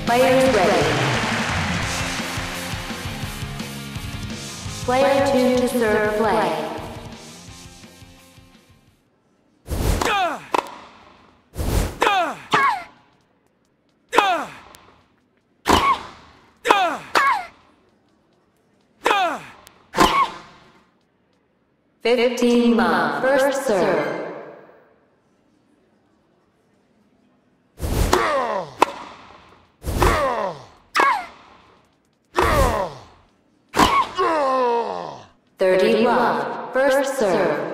Players ready. Player 2 to serve play. 15 love, first serve. Love, first serve.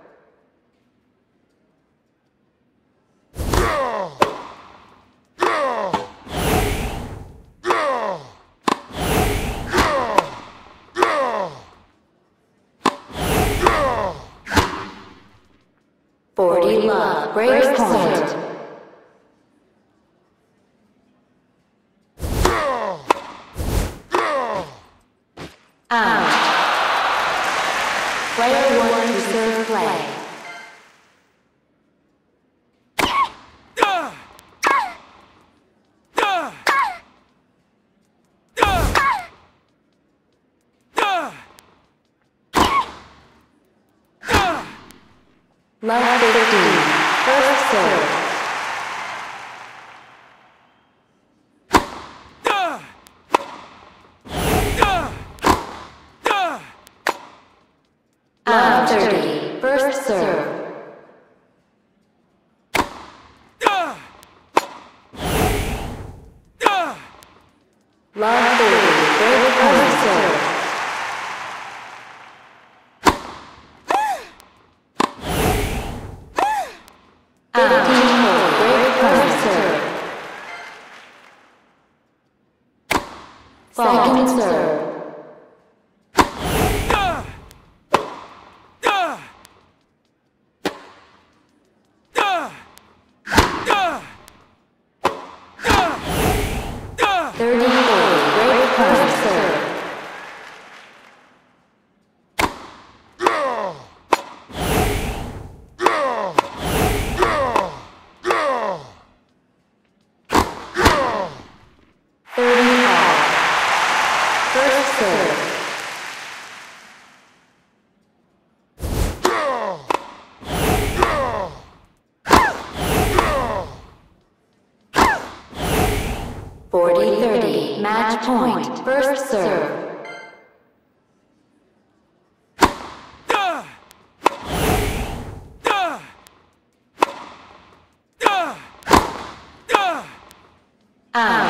Love, break point. Out. Player 1 to serve play. Love 15, first serve. Love 30, first serve. Love 30, break first serve. Second serve. Match point, first serve. Out.